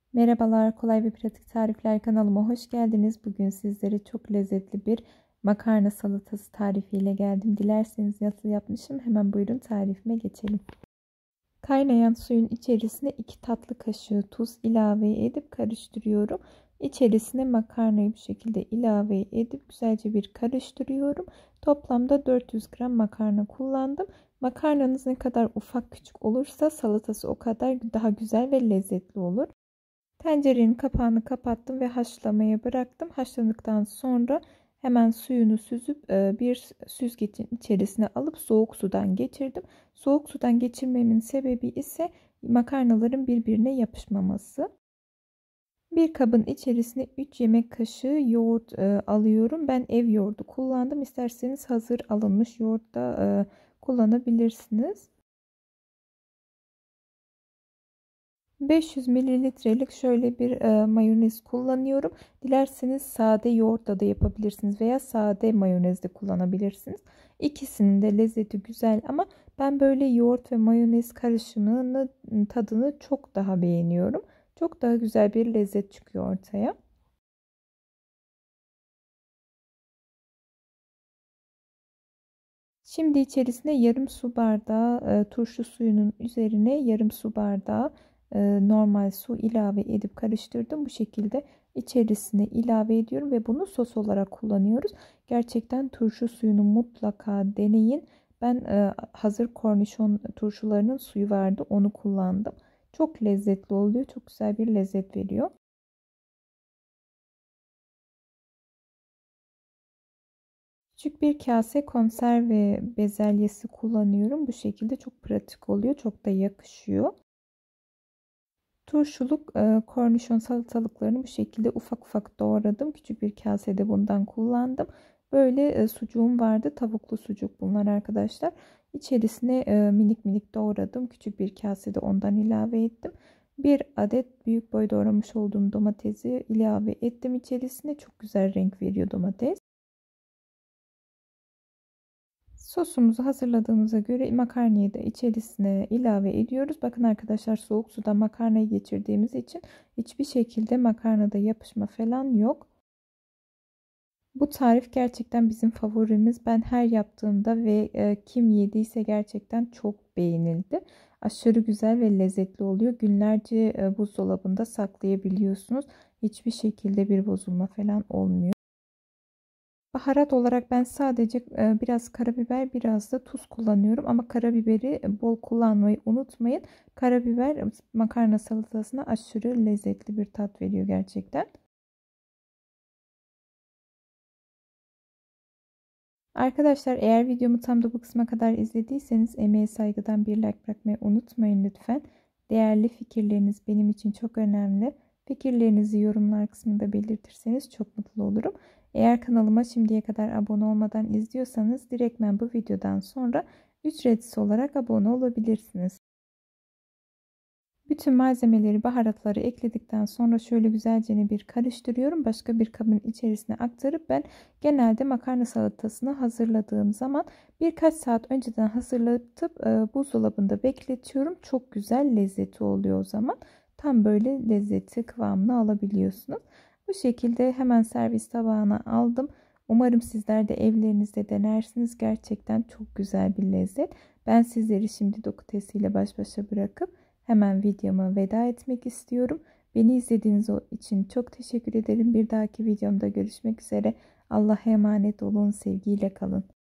Merhabalar, kolay ve pratik tarifler kanalıma hoş geldiniz. Bugün sizlere çok lezzetli bir makarna salatası tarifiyle geldim. Dilerseniz nasıl yapmışım? Hemen buyurun tarifime geçelim. Kaynayan suyun içerisine 2 tatlı kaşığı tuz ilave edip karıştırıyorum. İçerisine makarnayı bu şekilde ilave edip güzelce bir karıştırıyorum. Toplamda 400 gram makarna kullandım. Makarnanız ne kadar ufak küçük olursa salatası o kadar daha güzel ve lezzetli olur. Tencerenin kapağını kapattım ve haşlamaya bıraktım. Haşladıktan sonra hemen suyunu süzüp bir süzgecin içerisine alıp soğuk sudan geçirdim. Soğuk sudan geçirmemin sebebi ise makarnaların birbirine yapışmaması. Bir kabın içerisine 3 yemek kaşığı yoğurt alıyorum. Ben ev yoğurdu kullandım. İsterseniz hazır alınmış yoğurt da kullanabilirsiniz. 500 mililitrelik şöyle bir mayonez kullanıyorum. Dilerseniz sade yoğurtla da yapabilirsiniz veya sade mayonez de kullanabilirsiniz. İkisinin de lezzeti güzel ama ben böyle yoğurt ve mayonez karışımını tadını çok daha beğeniyorum. Çok daha güzel bir lezzet çıkıyor ortaya. Şimdi içerisine yarım su bardağı turşu suyunun üzerine yarım su bardağı normal su ilave edip karıştırdım. Bu şekilde içerisine ilave ediyorum ve bunu sos olarak kullanıyoruz. Gerçekten turşu suyunu mutlaka deneyin. Ben hazır kornişon turşularının suyu vardı, onu kullandım. Çok lezzetli oluyor. Çok güzel bir lezzet veriyor. Küçük bir kase konserve bezelyesi kullanıyorum. Bu şekilde çok pratik oluyor. Çok da yakışıyor. Turşuluk kornişon salatalıklarını bu şekilde ufak ufak doğradım. Küçük bir kasede bundan kullandım. Böyle sucuğum vardı. Tavuklu sucuk bunlar arkadaşlar. İçerisine minik minik doğradım. Küçük bir kasede ondan ilave ettim. Bir adet büyük boy doğramış olduğum domatesi ilave ettim içerisine. Çok güzel renk veriyor domates. Sosumuzu hazırladığımıza göre makarnayı da içerisine ilave ediyoruz. Bakın arkadaşlar, soğuk suda makarnayı geçirdiğimiz için hiçbir şekilde makarnada yapışma falan yok. Bu tarif gerçekten bizim favorimiz. Ben her yaptığımda ve kim yediyse gerçekten çok beğenildi. Aşırı güzel ve lezzetli oluyor. Günlerce buzdolabında saklayabiliyorsunuz. Hiçbir şekilde bir bozulma falan olmuyor. Baharat olarak ben sadece biraz karabiber, biraz da tuz kullanıyorum. Ama karabiberi bol kullanmayı unutmayın. Karabiber makarna salatasına aşırı lezzetli bir tat veriyor gerçekten. Arkadaşlar, eğer videomu tam da bu kısma kadar izlediyseniz emeğe saygıdan bir like bırakmayı unutmayın lütfen. Değerli fikirleriniz benim için çok önemli. Fikirlerinizi yorumlar kısmında belirtirseniz çok mutlu olurum. Eğer kanalıma şimdiye kadar abone olmadan izliyorsanız direktmen bu videodan sonra ücretsiz olarak abone olabilirsiniz. Bütün malzemeleri, baharatları ekledikten sonra şöyle güzelce bir karıştırıyorum. Başka bir kabın içerisine aktarıp ben genelde makarna salatasını hazırladığım zaman birkaç saat önceden hazırlatıp buzdolabında bekletiyorum. Çok güzel lezzeti oluyor o zaman. Tam böyle lezzeti, kıvamını alabiliyorsunuz. Bu şekilde hemen servis tabağına aldım. Umarım sizler de evlerinizde denersiniz. Gerçekten çok güzel bir lezzet. Ben sizleri şimdi domatesiyle baş başa bırakıp hemen videoma veda etmek istiyorum. Beni izlediğiniz için çok teşekkür ederim. Bir dahaki videomda görüşmek üzere. Allah'a emanet olun. Sevgiyle kalın.